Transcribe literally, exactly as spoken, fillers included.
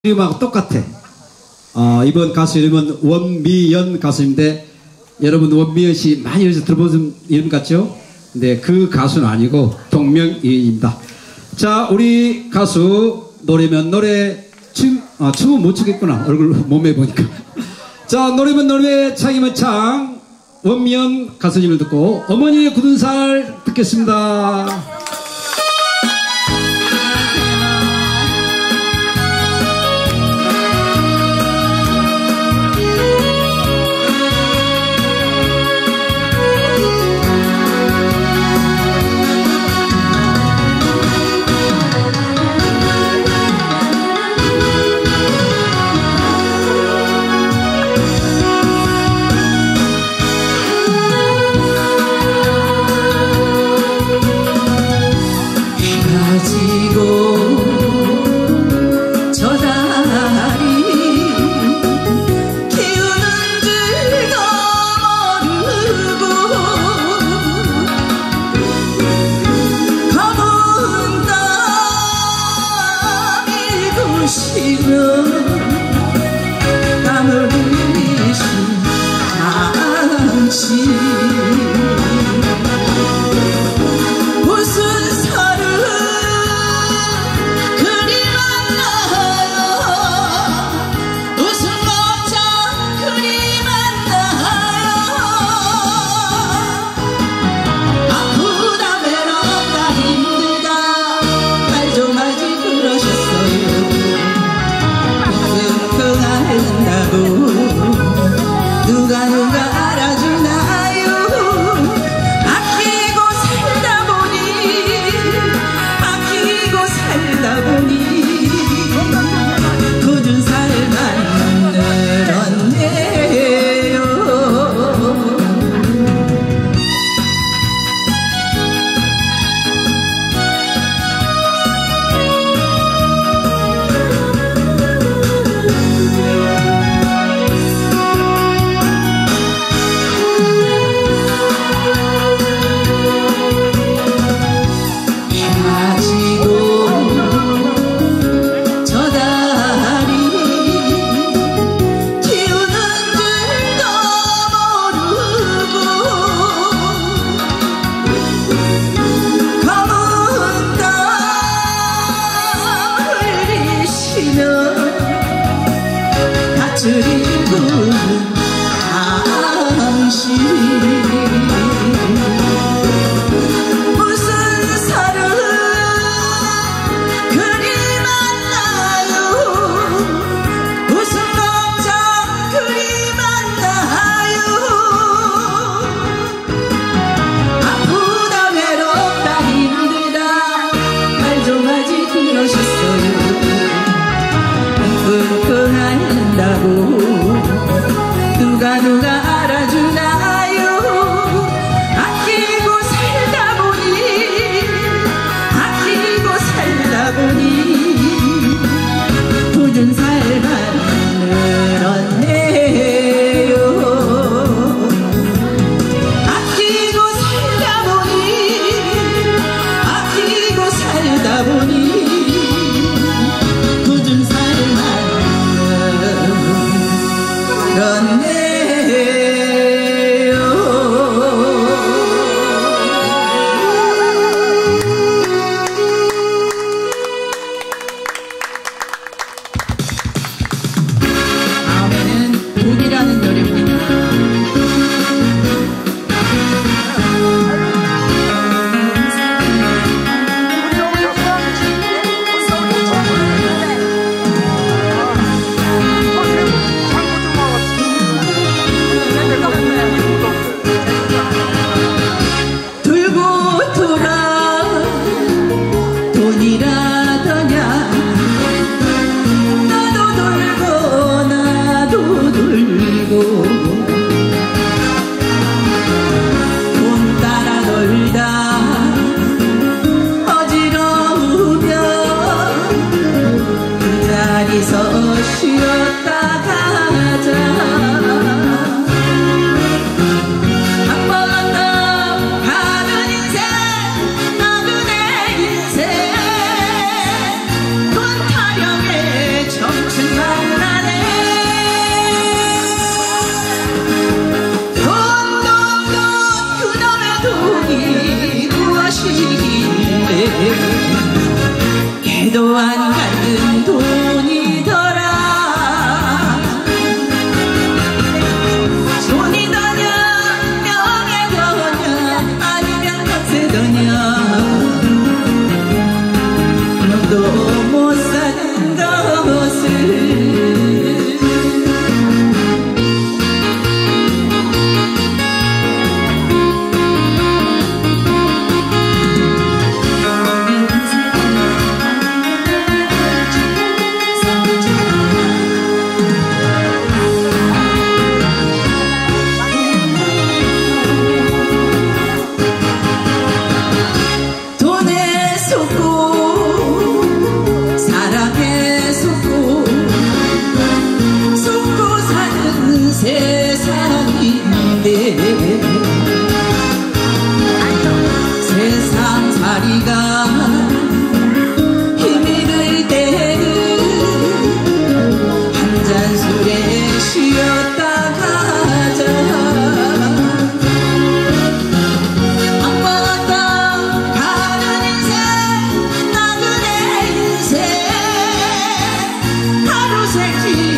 이름하고 똑같아. 어, 이번 가수 이름은 원미연 가수인데, 여러분 원미연 씨 많이 어디서 들어보신 이름 같죠? 근데 그 가수는 아니고 동명이인입니다. 자, 우리 가수 노래면 노래, 춤, 아, 춤은 못 추겠구나. 얼굴 몸에 보니까. 자, 노래면 노래, 창이면 창, 원미연 가수님을 듣고 어머니의 굳은 살 듣겠습니다. 땀을 흘리신 당신 무슨 살을 그리 만나요 무슨 걱정 그리 만나요 아프다 외롭다 힘들다 말 좀 하지 그러셨어요. 누가 누가 알아주나요. 아끼고 살다 보니 아끼고 살다 보니 굳은 살만 늘었네요. 다스리고 당신 무슨 살을 그리 만나요 무슨 걱정 그리 만나요 아프다 외롭다 힘들다 말 좀 하지 그러셨어요. 한다고 누가 누가 알아주나요. 아끼고 살다 보니 아끼고 살다 보니 굳은 살만 늘었네요. 아끼고 살다 보니 아끼고 살다 보니 굳은 살만 늘었네요. 다음에는 돈이라는 노래입니다. 돈 따라 놀다 어지러우면 그 자리서 쉬었다 가자. 한 번 더 가는 인생 나그네 인생 돈 타령의 정치 새끼